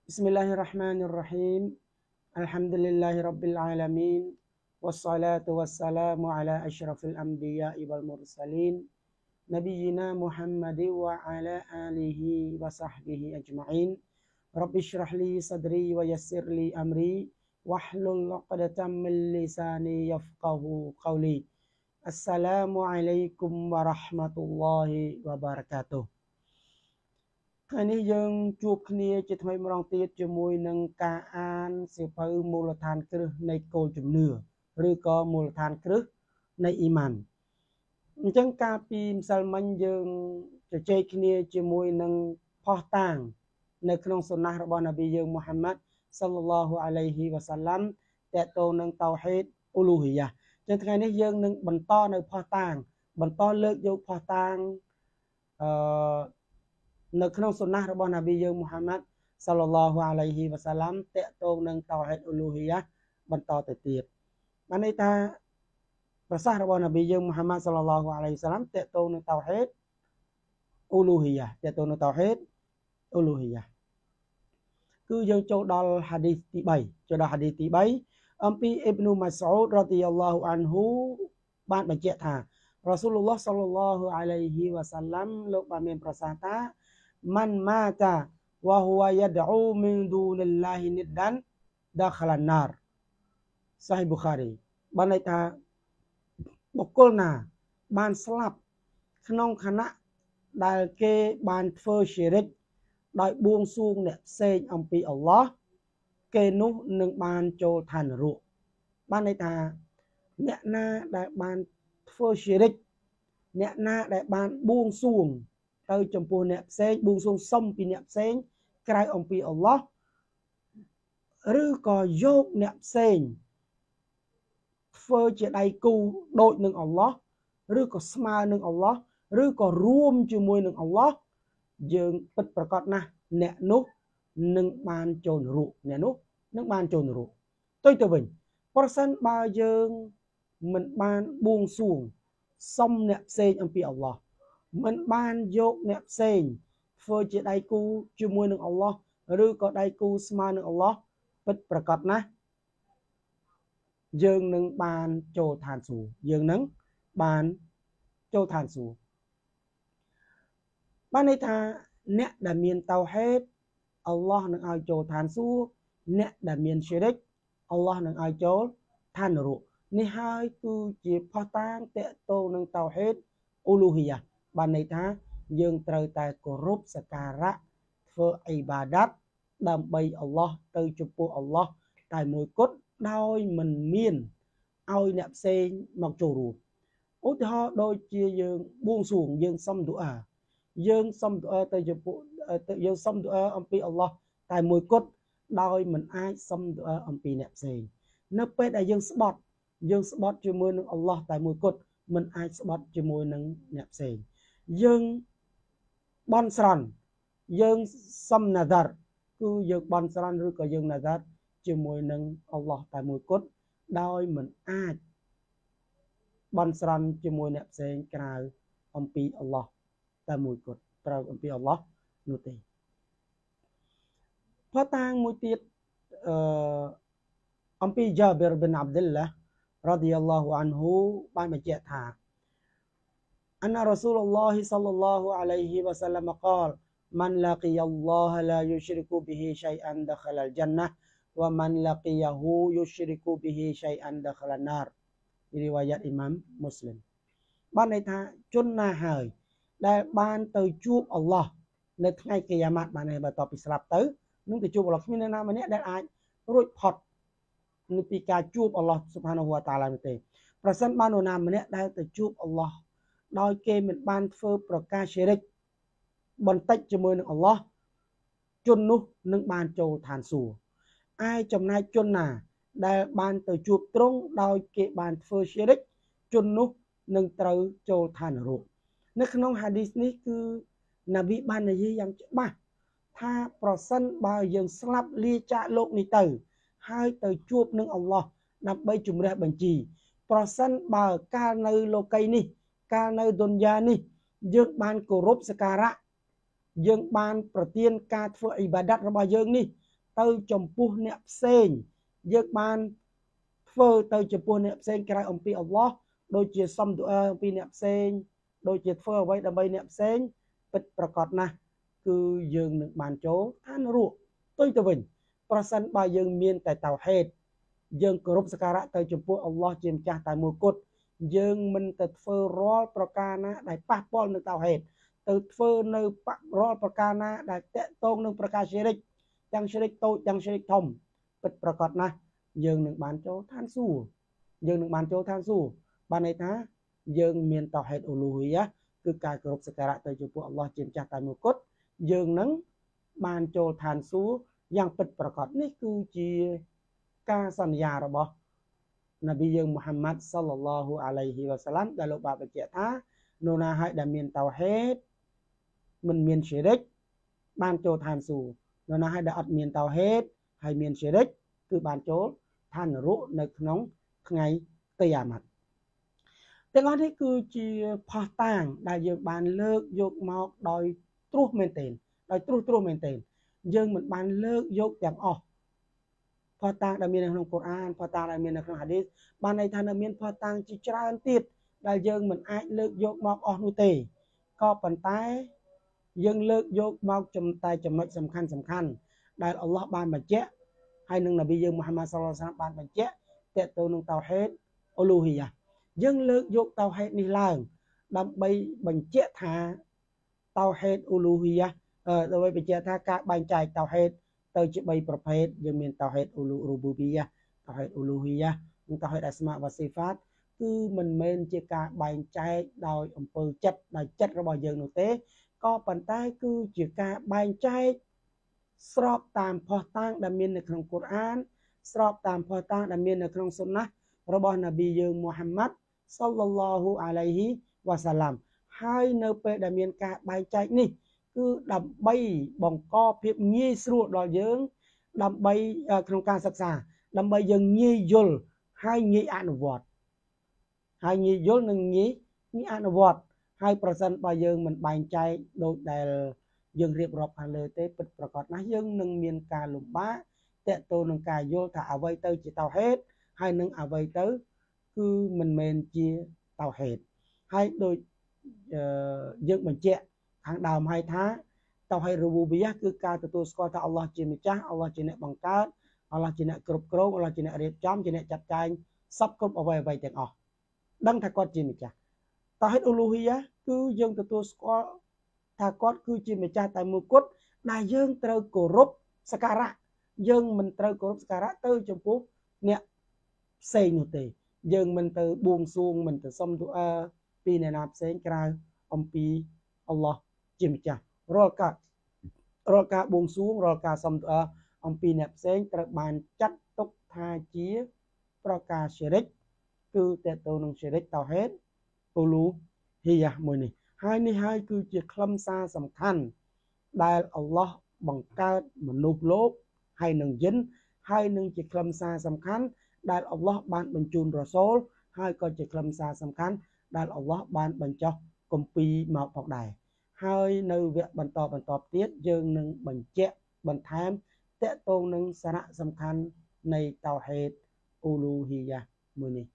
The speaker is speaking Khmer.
Bismillahirrahmanirrahim. Alhamdulillahi rabbil alamin. Wassalatu wassalamu ala asyrafil anbiya'i wal mursalin. Nabiyyina Muhammadi wa ala alihi wa sahbihi ajma'in. Rabbi shrah li sadri wa yassir li amri. Wahlul 'uqdatam min lisani yafqahu qawli. Assalamualaikum warahmatullahi wabarakatuh. ថ្ងៃនេះយើងជួបគ្នាជាថ្មីម្ដងទៀតជាមួយនឹងការអានសៀវភៅមូលដ្ឋានគ្រឹះនៃគោលជំនឿឬក៏មូលដ្ឋានគ្រឹះនៃអ៊ីម៉ានអញ្ចឹងកាលពីម្សិលមិញយើងជជែកគ្នាជាមួយនឹងផុសតាងនៅក្នុងសុណាស់របស់នប៊ីយើងមូហាម៉ាត់សល្លឡោះអាឡៃហ៊ីវ៉ាសាឡាំតកតងនឹងតៅហីដអ៊ូលូហ៊ីយ៉ាអញ្ចឹងថ្ងៃនេះយើងនឹងបន្តនៅផុសតាងបន្តលើកយកផុសតាងនៅក្នុងសុណាស់របស់នប៊ីយើងមូហាម៉ាត់សល្លឡោះអាឡៃហ៊ីវ៉ាសាឡាំតកតងនឹងតៅហីដអ៊ូលូហ៊ីយ៉ាបន្តទៅទៀតបានន័យថាប្រសាសន៍របស់នប៊ីយើងមូហាម៉ាត់សល្លឡោះអាឡៃហ៊ីវ៉ាសាឡាំតកតងនឹងតៅហីដអ៊ូលូហ៊ីយ៉ាតកតងនឹងតៅហីដអ៊ូលូហ៊ីយ៉ាគឺយើងចូលដល់ហាឌីសទី3ចូលដល់ហាឌីសទី3អំពីអ៊ីប៊្នុម៉ាស្អ៊ូដរ៉ាឌីយ៉ាឡោះអានហ៊ូបានបញ្ជាក់ថារ៉ាស៊ូលឡោះសល្លឡោះអាឡៃហ៊ីវ៉ាសាឡាំលោកបានមានប្រសាសន៍ថាمن مات وهو يدعو من دون الله ندا دخل النار សាហីប៊ូខារីបានន័យថាបុគ្គលណាបានស្លាប់ក្នុងខណៈដែលគេបានធ្វើជារិកដោយបួងសួងអ្នកផ្សេងអំពីអល់ឡោះគេនោះនឹងបានចូលឋាននរកបានន័យថាអ្នកណាដែលបានធ្វើជារិកអ្នកណាដែលបានបួងសួងទៅចំពោះអ្នកផ្សេងបួងសួងសុំពីអ្នកផ្សេងក្រៅអំពីអល់ឡោះឬក៏យកអ្នកផ្សេងធ្វើជាដៃគូដូចនឹងអល់ឡោះឬក៏ស្មើនឹងអល់ឡោះឬក៏រួមជាមួយនឹងអល់ឡោះយើងពិតប្រាកដណាស់អ្នកនោះនឹងបានចូលនរកអ្នកនោះនឹងបានចូលនរកទៅវិញប្រសិនបើយើងមិនបានបួងសួងសុំអ្នកផ្សេងអំពីអល់ឡោះមិនបានយកអ្នកផ្សេងធ្វើជាដៃគូជាមួយនឹងអល់ឡោះឬក៏ដៃគូស្មើនឹងអល់ឡោះពិតប្រាកដណាស់យើងនឹងបានចូលឋានសួគ៌យើងនឹងបានចូលឋានសួគ៌បានន័យថាអ្នកដែលមានតៅហេតអល់ឡោះនឹងឲ្យចូលឋានសួគ៌អ្នកដែលមានឈិរិកអល់ឡោះនឹងឲ្យចូលឋាននរកនេះហើយគឺជាផុសតាងតកតងនឹងតៅហេតអ៊ូលូហ៊ីយ៉ាបានន័យថាយើងត្រូវតែគោរពសក្ការៈធ្វើអ៊ីបាដាតដើម្បីអល់ឡោះទៅចំពោះអល់ឡោះតែមួយគត់ដោយមិនមានឲ្យអ្នកផ្សេងមកចូលរួមឧទាហរណ៍ដូចជាយើងបួងសួងយើងសុំឌូអាយើងសុំឌូអាទៅចំពោះយើងសុំឌូអាអំពីអល់ឡោះតែមួយគត់ដោយមិនអាចសុំឌូអាអំពីអ្នកផ្សេងនៅពេលដែលយើងស្បត់ជាមួយនឹងអល់ឡោះតែមួយគត់មិនអាចស្បត់ជាមួយនឹងអ្នកផ្សេងយើងបន់ស្រន់យើងសុំណាដារគឺយើងបន់ស្រន់ឬក៏យើងណាដារជាមួយនឹងអល់ឡោះតែមួយគត់ដោយមិនអាចបន់ស្រន់ជាមួយអ្នកផ្សេងក្រៅអំពីអល់ឡោះតែមួយគត់ត្រូវអំពីអល់ឡោះនោះទេផតាងមួយទៀតអំពីយ៉ាប៊ីរប៊ិនអាប់ឌុលឡារ៉ាឌីយ៉ាឡោះអានហ៊ូបានបញ្ជាក់ថាأن رسول الله صلى الله عليه وسلم قال من لقي الله لا يشرك به شيئا دخل الجنة ومن لقيه يشرك به شيئا دخل النار រីវ៉ាយ៉ាតអ៊ីម៉ាមមូស្លីមបានន័យថាជនណាហើយដែលបានទៅជួបអល់ឡោះនៅថ្ងៃកិយាម៉ាត់បានន័យបើតពីស្លាប់ទៅនឹងទៅជួបអល់ឡោះគ្មាននរណាម្នាក់ដែលអាចរួចផុតពីការជួបអល់ឡោះស៊ុបហានហ៊ូវតាអាឡានោះទេប្រសិនបាននរណាម្នាក់ដែលទៅជួបអល់ឡោះដោយគេមិនបានធ្វើប្រការឈិរិកបន្តិចជាមួយនឹងអល់ឡោះជននោះនឹងបានចូលឋានសួគ៌ឯចំណែកជនណាដែលបានទៅជួបត្រង់ដោយគេបានធ្វើឈិរិកជននោះនឹងត្រូវចូលឋាននរកនៅក្នុងហាឌីសនេះគឺនប៊ីបាននិយាយយ៉ាងច្បាស់ថាប្រសិនបើយើងស្លាប់លាចាកលោកនេះទៅហើយទៅជួបនឹងអល់ឡោះដើម្បីជំរះបញ្ជីប្រសិនបើកាលនៅលោកីយ៍នេះកាលនៅឌុនយ៉ានេះយើងបានគោរពសក្ការៈយើងបានប្រទានការធ្វើអ៊ីបាដាតរបស់យើងនេះ tới trong puh nẹp sen dương ban phơ tới trong puh nẹp sen cái ông pi Allah đôi chia xong tụi pi nẹp sen đôi chia phơ với đầm bay nẹp sen bậtประกอบ na គឺយើងនឹងបានចូលឋាននរកទុយទៅវិញប្រសិនបើយើងមានតែតៅហេតុយើងគោរពសក្ការៈទៅចំពោះអល់ឡោះជាម្ចាស់តែមួយគត់យើងមិនទៅធ្វើរាល់ប្រការណាដែលប៉ះពាល់នឹងតៅហេតុទៅធ្វើនៅរាល់ប្រការណាដែលតាក់ទងនឹងប្រការಶಿរិកទាំងಶಿរិកតូចទាំងಶಿរិកធំពិតប្រាកដណាស់យើងនឹងបានចូលឋានសួគ៌យើងនឹងបានចូលឋានសួគ៌បានន័យថាយើងមានតៅហេតុអ៊ូលូហ៊ីយ៉ាគឺការគោរពសក្ការៈទៅចំពោះអល់ឡោះជាម្ចាស់តែមួយគត់យើងនឹងបានចូលឋានសួគ៌យ៉ាងពិតប្រាកដនេះគឺជាការសន្យារបស់នប៊ីយើងមូហាម៉ាត់សល្លឡោះអាឡៃហ៊ីវ៉ាសាឡាំដែលលោកបានបញ្ជាក់ថានរណាហើយដែលមានតៅហេតុមិនមានಶಿរិកបានចូលឋានសួគ៌នរណាហើយដែលអត់មានតៅហេតុហើយមានಶಿរិកគឺបានចូលឋាននរកនៅក្នុងថ្ងៃគីយ៉ាម៉ាត់ទាំងអស់នេះគឺជាផុសតាងដែលយើងបានលើកយកមកដោយត្រួសមែនទែនដោយត្រួសមែនទែនយើងមិនបានលើកយកទាំងអស់ផុសតាងដែលមាននៅក្នុងកូរ៉ានផុសតាងដែលមាននៅក្នុងហាឌីសបានន័យថានៅមានផុសតាងជាច្រើនទៀតដែលយើងមិនអាចលើកយកមកអស់នោះទេក៏ប៉ុន្តែយើងលើកយកមកតែចំណុចសំខាន់ដែលអល់ឡោះបានបញ្ជាក់ហើយនឹងនប៊ីយើងមូហាម៉ាត់សល្លឡោះអាឡៃហ៊ីវ៉ាសល្លាមបានបញ្ជាក់ទាក់ទងនឹងតៅហេតុអ៊ូលូហ៊ីយ៉ាយើងលើកយកតៅហេតុនេះឡើងដើម្បីបញ្ជាក់ថាតៅហេតុអ៊ូលូហ៊ីយ៉ាដើម្បីបញ្ជាក់ថាការបែងចែកតៅហេតុទៅជា3ប្រភេទយើងមានតៅហេតុអ៊ូរូប៊ូប៊ីយ៉ាតៅហេតុអ៊ូលូហ៊ីយ៉ានិងតៅហេតុអស្មាវ៉ាស៊ីហ្វាតគឺមិនមែនជាការបែងចែកដោយអំពើចិត្តដោយចិត្តរបស់យើងនោះទេក៏ប៉ុន្តែគឺជាការបែងចែកស្របតាមផុសតាងដែលមាននៅក្នុងកូរ៉ានស្របតាមផុសតាងដែលមាននៅក្នុងសុនណារបស់នប៊ីយើងមូហាម៉ាត់សល្លឡោះអាឡៃហ៊ីវ៉ាសាឡាំហើយនៅពេលដែលមានការបែងចែកនេះគឺដើម្បីបង្កភាពងាយស្រួលដល់យើងដើម្បីក្នុងការសិក្សាដើម្បីយើងងាយយល់ហើយងាយអនុវត្តហើយងាយយល់និងងាយអនុវត្តហើយប្រសិនបើយើងមិនបែងចែកដូចដែលយើងរៀបរាប់ខាងលើទេពិតប្រាកដណាស់យើងនឹងមានការលំបាកតាក់ទងនឹងការយល់ថាអ្វីទៅជាតៅហេតុហើយនឹងអ្វីទៅគឺមិនមែនជាតៅហេតុហើយដូចយើងបញ្ជាក់ខាងដើមហើយថាតៅហេតុរូប៊ូប៊ីយ៉ាគឺការទទួលស្គាល់ថាអល់ឡោះជាម្ចាស់អល់ឡោះជាអ្នកបង្កើតអល់ឡោះជាអ្នកគ្រប់គ្រងអល់ឡោះជាអ្នករៀបចំជាអ្នកចាត់ចែងសពគ្រប់អ្វីទាំងអស់ដឹងថាគាត់ជាម្ចាស់តៅហេតុអ៊ូលូហ៊ីយ៉ាគឺយើងទទួលស្គាល់ថាគាត់គឺជាម្ចាស់តែមួយគត់ដែលយើងត្រូវគោរពសក្ការៈយើងមិនត្រូវគោរពសក្ការៈទៅចំពោះអ្នកផ្សេងនោះទេយើងមិនទៅបួងសួងមិនទៅសុំទូអាពីអ្នកណាផ្សេងក្រៅអំពីអល់ឡោះជាម្ចាស់រាល់ការបួងសួងរាល់ការសុំទូអាអំពីអ្នកផ្សេងត្រូវបានចាត់ទុកថាជាប្រការಶಿរិកគឺតើតើនឹងಶಿរិកតៅហេតុអ៊ូលូហ៊ីយ៉ាមួយនេះហើយនេះហើយគឺជាខ្លឹមសារសំខាន់ដែលអល់ឡោះបង្កើតមនុស្សលោកហើយនឹងយិនហើយនឹងជាខ្លឹមសារសំខាន់ដែលអល់ឡោះបានបញ្ជូនរ៉ាសូលហើយក៏ជាខ្លឹមសារសំខាន់ដែលអល់ឡោះបានបញ្ចុះគម្ពីរមកផងដែរហើយនៅវគ្គបន្តទៀតយើងនឹងបញ្ជាក់បន្ថែមតាក់ទងនឹងសារៈសំខាន់នៃតៅហេតុអ៊ូលូហ៊ីយ៉ាមួយនេះ